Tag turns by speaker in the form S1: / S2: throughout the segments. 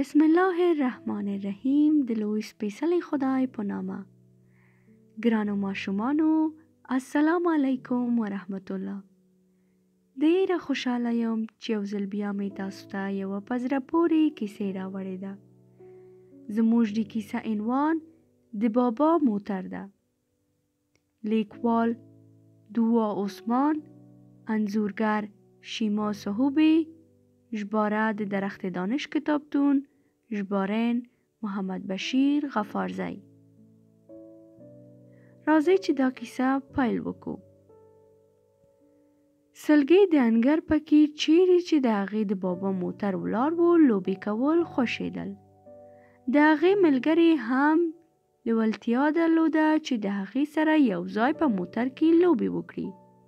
S1: بسم الله الرحمن الرحیم. د لوی سپیڅلی خدای په نامه. ګرانو ماشومانو، السلام علیکم ورحمت الله. ډیره خوشحاله یم چې یو ځل بیا مې تاسو ته یوه په زړه پورې کیسې راوړې ده. زموږ د کیسه عنوان د بابا موټر ده. لیکوال دوا عثمان، انځورګر شیما صحوبی، ژباره د درخت دانش کتابتون، ژبارن محمد بشیر غفارزی. راځئ چې دا کیسه پیل وکړو. سلګۍ د انګړ پکې چیرې چې د هغې د بابا موټر ولاړ و لوبې کول خوښېدل. د هغې ملګرې هم لیوالتیا درلوده چې د هغې سره یو ځای په موټر کې لوبې وکړي.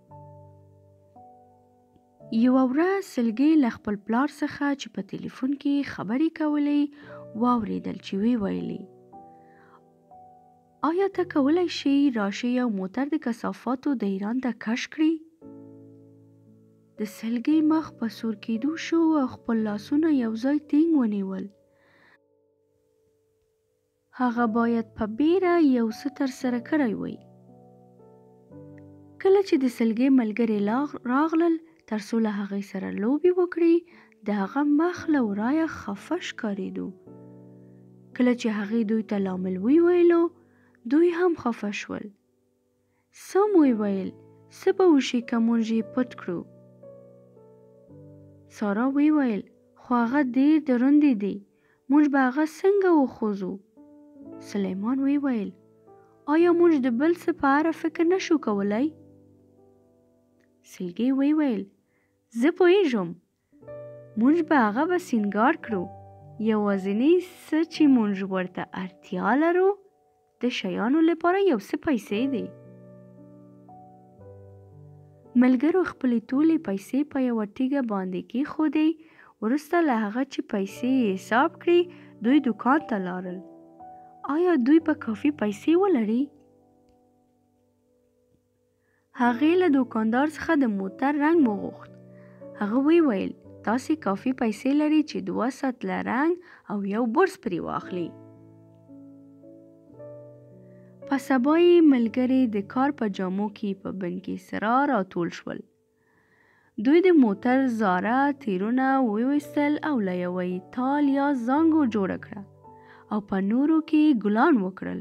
S1: یوه ورځ سلګۍ له خپل پلار څخه چې په تلیفون کې خبرې کولې واورېدل چې ویلې: آیا ته کولی شې راشې یو موټر د کثافاتو د ایران ته کش کړې؟ د سلګۍ مخ په سور کېدو شو او خپل لاسونه یو ځای ټینګ ونیول. هغه باید په بیره یو څه ترسره کړی وی. کله چې د سلګۍ ملګري راغلل تر څو له هغې سره لوبې وکړي، د هغه مخ له ورایه خفه ښکارېدو. کله چې هغې دوی ته لامل وویلو، دوی هم خفه شول. سم وویل، څه به وشي که موږ یې پټ کړو؟ سارا وویل: خو هغه ډېر دروند دی، موږ به هغه څنګه وخوځو؟ سلیمان وویل: آیا موږ د بل څه په اړه فکر نشو کولی؟ سلګۍ وویل: زه پوهیږم، موږ به هغه به سینګار کړو. یوازینی څه چې موږ ورته اړتیا لرو د شیانو لپاره یو څه پیسې دي. ملګرو خپلې ټولې پیسې په یوه تیږه باندې کېښودې. وروسته له هغه چې پیسې حساب کړې، دوی دکان ته لاړل. آیا دوی به کافي پیسې ولري؟ هغې له دوکاندار څخه د موټر رنګ وغوښت. هغه وویل: تاسې کافي پیسې لري چې 2 سطله رنګ او یو برس پرې واخلي. په سبا یې ملګري د کار په جامو کې په بن کې سره راټول شول. دوی د موټر زاړه تیرونه وویستل او له یوه یې تال یا زانګو جوړه کړه او په نورو کې ګلان وکړل.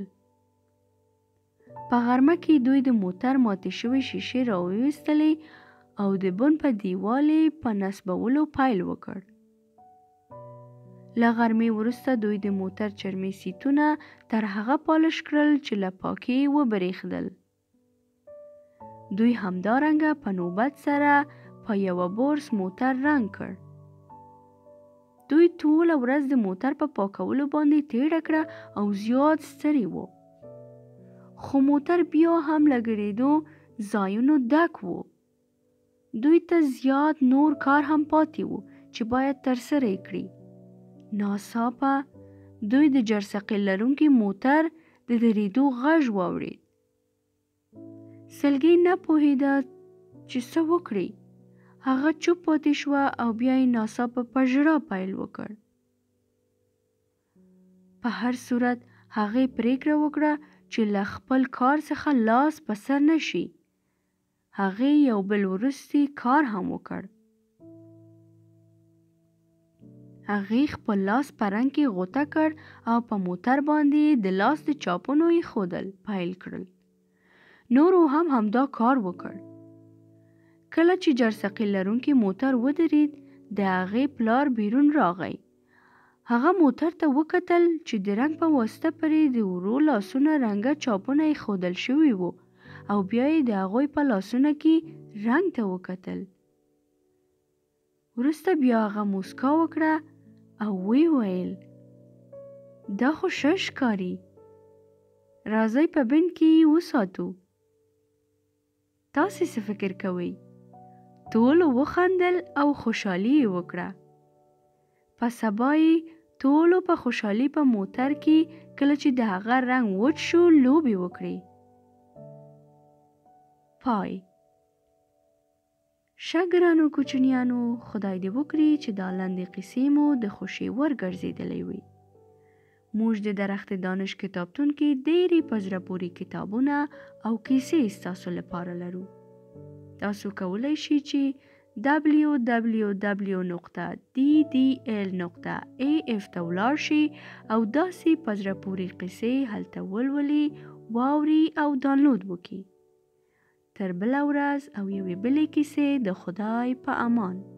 S1: په غرمه کې دوی د موټر ماتې شوې شیشې راوویستلې او د بن په دیوال یې په نصبولو پیل وکړ. له غرمې وروسته دوی د موټر چرمي سیټونه تر هغه پالش کړل چې له پاکۍ وبرېښدل. دوی همدارنګه په نوبت سره په یوه برس موټر رنګ کړ. دوی ټوله ورځ د موټر په پاکولو باندې تېره کړه او زیات ستړي وو. خو موټر بیا هم له ګرېدو ځایونو ډک و. دوی ته زیات نور کار هم پاتې و چې باید ترسره یې کړي. ناڅاپه دوی د جرثقیل لرونکي موټر د درېدو غږ واورېد. سلګۍ نه پوهېده چې څه وکړي. هغه چوپ پاتې شوه او بیا یې ناڅاپه په ژړا پیل وکړ. په هر صورت هغې پرېکړه وکړه چې له خپل کار څخه لاس په سر نه شي. هغې یو بل وروستی کار هم وکړ. هغې خپل لاس په رنګ کې غوټه کړ او په موټر باندې د لاس د چاپونو ایښودل پیل کړل. نورو هم همدا کار وکړ. کله چې جرثقیل لرونکي موټر ودرېد، د هغې پلار بیرون راغی. هغه موټر ته وکتل چې د رنګ په واسطه پرې د ورو لاسونه رنګه چاپونه ایښودل شوي وو او بیا یې د هغوی په لاسونو کې رنګ ته وکتل. وروسته بیا هغه موسکا وکړه او ویل: دا خو ښه ښکاري، راځئ په بن کې یې وساتو. تاسې څه فکر کوئ؟ ټولو وخندل او خوشحالي یې وکړه. په سبا یې ټولو په خوشحالي په موټر کې کله چې د هغه رنګ وچ شو لوبې وکړې. پای. ښه ګرانو کوچنیانو، خدای دې وکړي چې دا لنډې قصې مو د خوښې وړ ګرځېدلې وي. موږ د درخت دانش کتابتون کې ډېرې په زړه پورې کتابونه او کیسې ستاسو لپاره لرو. تاسو کولی شئ چې www.ddl.af ته ولاړ شئ او داسې په زړه پورې قصې هلته ولولئ، واورئ او ډاونلوډ وکړئ. تر بله ورځ او یوې بلې کیسې، د خدای په امان.